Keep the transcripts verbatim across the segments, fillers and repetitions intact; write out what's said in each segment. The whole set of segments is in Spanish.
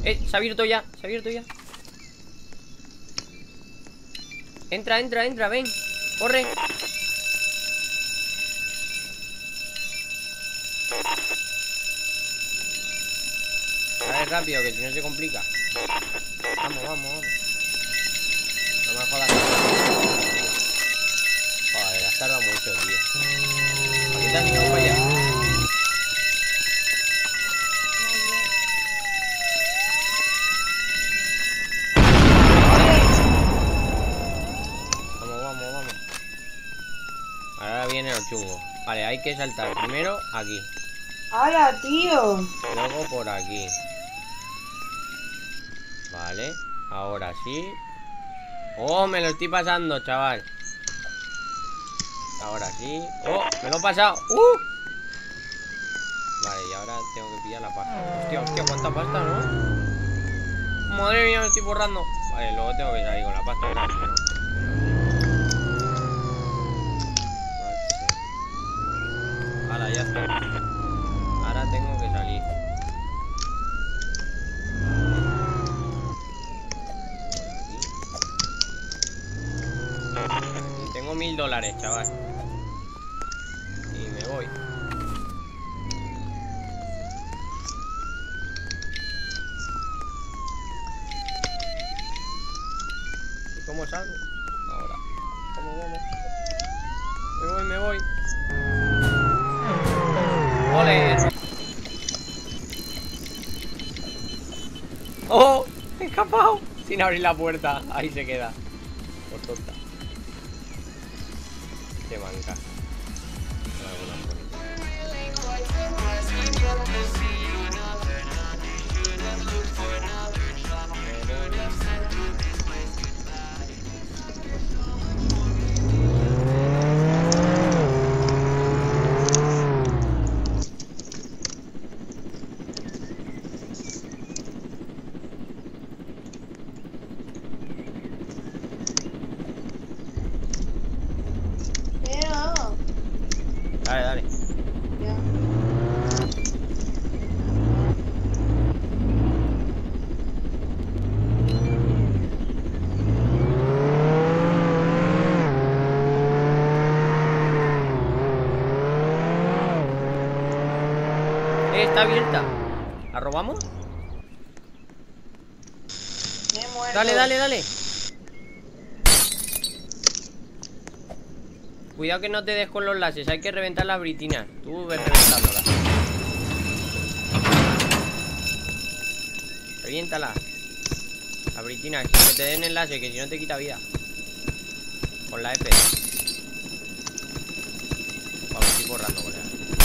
Eh, se ha abierto ya, se ha abierto ya. Entra, entra, entra, ven. Corre. A ver, rápido, que si no se complica. Vamos, vamos, vamos. No me jodas. Joder, has tardado mucho, tío. ¿Aquí te has ido para allá? Vamos, vamos, vamos. Ahora viene el chungo. Vale, hay que saltar primero aquí. ¡Hala, tío! Luego por aquí. Vale, ahora sí. Oh, me lo estoy pasando, chaval. Ahora sí. Oh, me lo he pasado. Uh. Vale, y ahora tengo que pillar la pasta. Hostia, hostia, cuánta pasta, ¿no? Madre mía, me estoy borrando. Vale, luego tengo que salir con la pasta, ¿no? Ahora ya está. Ahora tengo que salir. Y tengo mil dólares, chaval. Y me voy. ¿Y cómo salgo? Ahora. ¿Cómo vamos? Me voy, me voy. ¡Ole! ¡Oh! ¡Me he escapado! Sin abrir la puerta. Ahí se queda. Por tonta. Qué manca. Dale, dale. Ya. Eh, está abierta. ¿La robamos? Me he muerto. Dale, dale, dale. Cuidado que no te des con los láseres. Hay que reventar las britinas. Tú ves reventándolas. Reviéntalas. Las britinas. Que te den el láser, que si no te quita vida. Con la F. Vamos, estoy borrando con ella.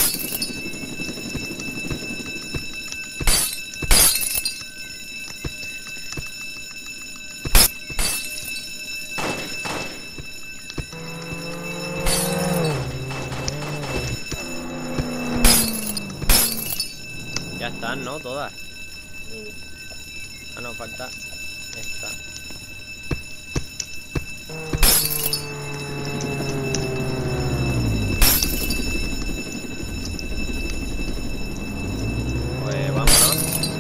Ya están, ¿no? Todas. Sí. Ah, no, falta esta. Pues vámonos.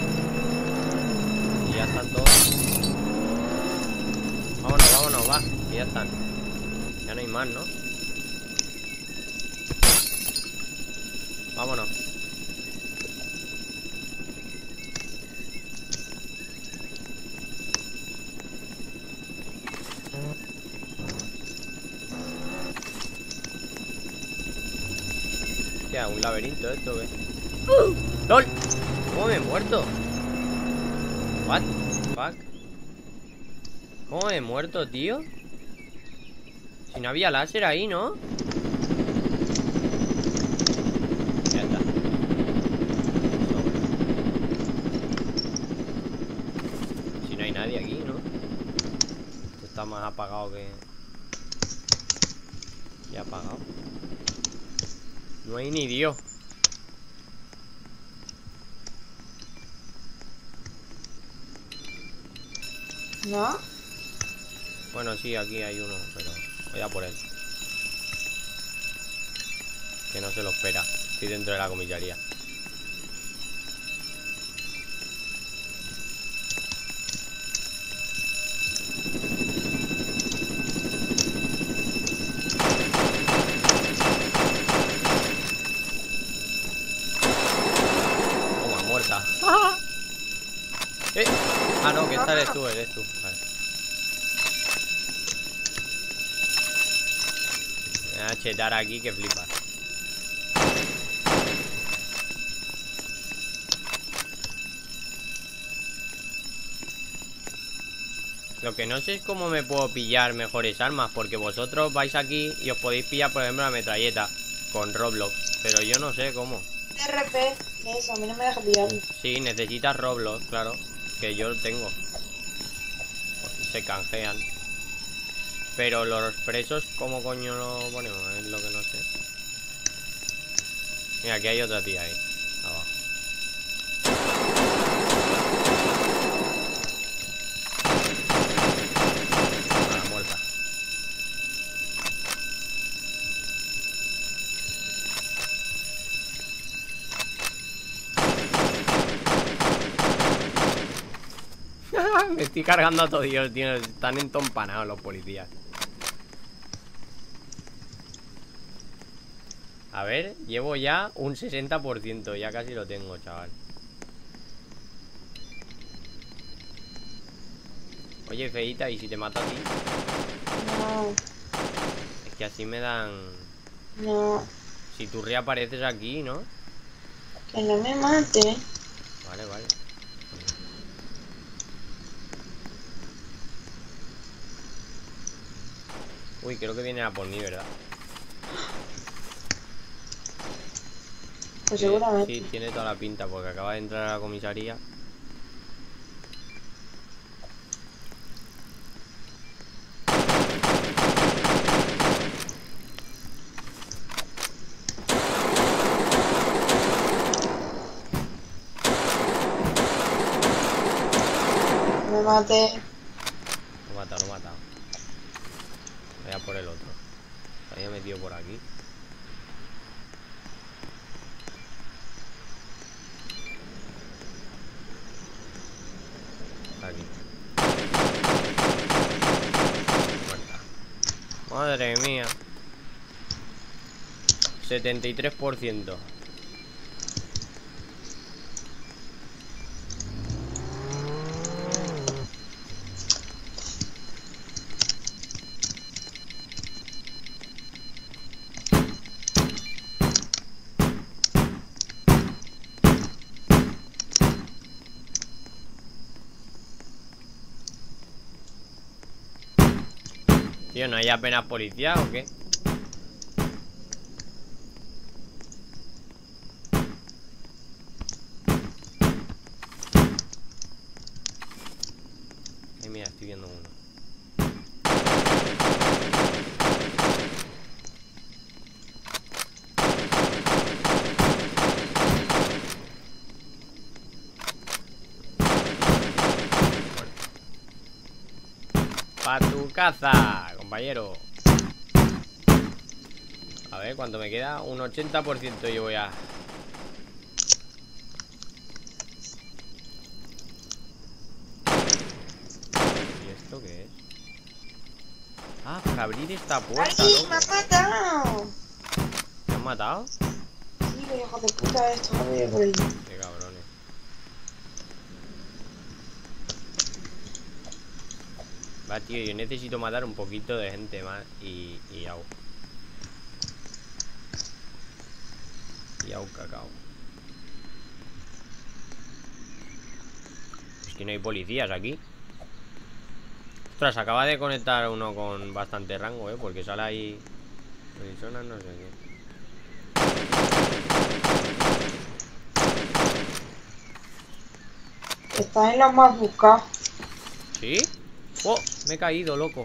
Y ya están todos. Vámonos, vámonos, va. Y ya están. Ya no hay más, ¿no? Vámonos. Hostia, un laberinto esto, ¿qué? ¡Uh! ¡Lol! ¿Cómo me he muerto? What the fuck? ¿Cómo me he muerto, tío? Si no había láser ahí, ¿no? Ya está. Si no hay nadie aquí, ¿no? Esto está más apagado que... Ya apagado. No hay ni Dios. ¿No? Bueno, sí, aquí hay uno, pero voy a por él. Que no se lo espera. Estoy dentro de la comisaría. esta eres tú, eres tú. Vale. Me voy a chetar aquí que flipas. Lo que no sé es cómo me puedo pillar mejores armas, porque vosotros vais aquí y os podéis pillar, por ejemplo, la metralleta con Roblox, pero yo no sé cómo. R P, eso, a mí no me deja pillarlo. Sí, necesitas Roblox, claro, que yo lo tengo. Se canjean. Pero los presos, ¿cómo coño lo ponemos? Es lo que no sé. Mira, aquí hay otra tía ahí, abajo. Ah, muerta. Me estoy cargando a todos ellos, tío. Están entompanados los policías. A ver, llevo ya un sesenta por ciento. Ya casi lo tengo, chaval. Oye, feita, ¿y si te mato a ti? No, Es que así me dan... no, Si tú reapareces aquí, ¿no? que no me mate. Vale, vale. Uy, creo que viene a por mí, ¿verdad? Pues Sí, seguramente. sí, tiene toda la pinta, porque acaba de entrar a la comisaría. Me mate. Lo he matado, lo he matado. Voy a por el otro. Se había metido por aquí. Aquí. Muerta. Madre mía. setenta y tres por ciento. Tío, ¿no hay apenas policía o qué? Eh, mira, estoy viendo uno. Pa' tu caza, compañero. A ver, ¿cuánto me queda? Un ochenta por ciento llevo ya. ¿Y esto qué es? Ah, para abrir esta puerta, ¡Ay, loco. me ha matado! ¿Me han matado? Sí, que hijo de puta esto, no voy a por ahí. Qué cabrones. Va, tío, yo necesito matar un poquito de gente más y, y au. Y au, cacao. Es que no hay policías aquí. Ostras, acaba de conectar uno con bastante rango, eh, porque sale ahí personas, no sé qué. Está en los más buscados. ¿Sí? ¡Oh! Me he caído, loco.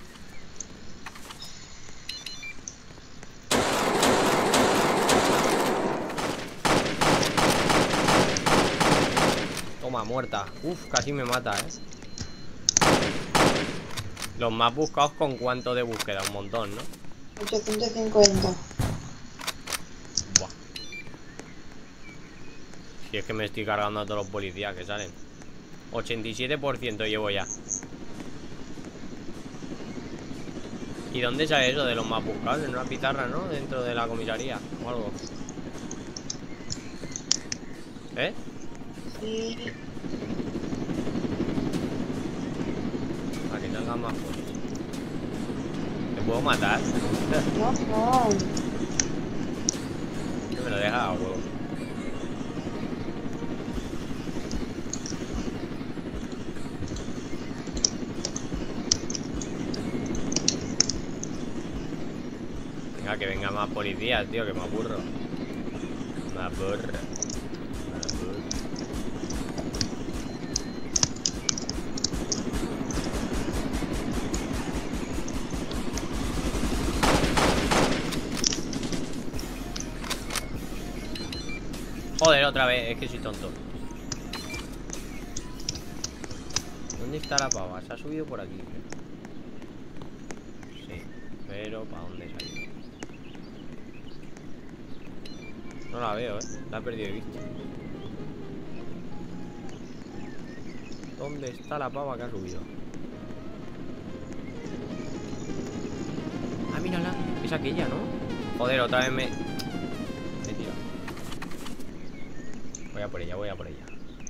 Toma, muerta. Uf, casi me mata, eh. Los más buscados, ¿con cuánto de búsqueda? Un montón, ¿no? ochocientos cincuenta. Buah. Si es que me estoy cargando a todos los policías que salen. ochenta y siete por ciento llevo ya. ¿Y dónde sale eso de los más buscados? En una pizarra, ¿no? Dentro de la comisaría o algo. ¿Eh? Sí. Para que tenga más cosas. ¿Te puedo matar? No, no. Que me lo deja a huevo. Venga, que venga más policías, tío, que me aburro. Me aburro. Me aburro. Joder, otra vez, es que soy tonto. ¿Dónde está la pava? Se ha subido por aquí. Sí, pero ¿para dónde se ha ido? No la veo, eh. La he perdido de vista. ¿Dónde está la pava que ha subido? Ah, mírala. Es aquella, ¿no? Joder, otra vez me... Me he tirado. Voy a por ella, voy a por ella.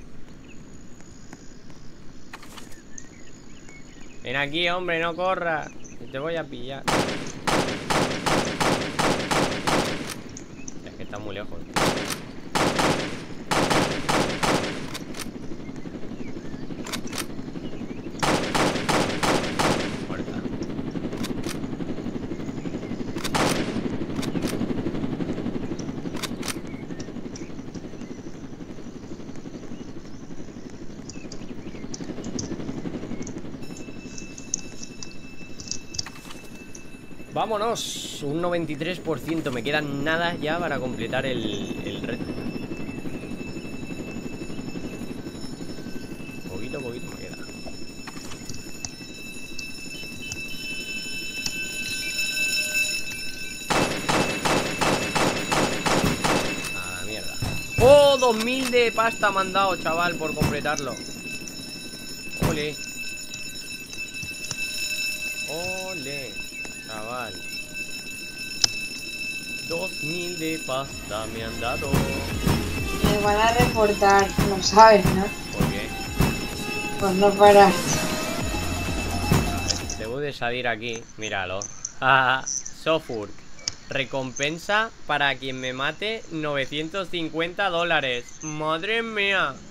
Ven aquí, hombre, no corras. Te voy a pillar. Es que está muy lejos. Muerta. Vámonos, un noventa y tres por ciento. Me quedan nada ya para completar el, el reto. Poquito, poquito me queda. A la mierda. ¡Oh! dos mil de pasta me han dado, chaval, por completarlo. Ole. Ole. Chaval, dos mil de pasta me han dado. Me van a reportar, no sabes, ¿no? ¿Por qué? Pues no paras. Debo de salir aquí, míralo. Ah, Sofurk. Recompensa para quien me mate novecientos cincuenta dólares. Madre mía.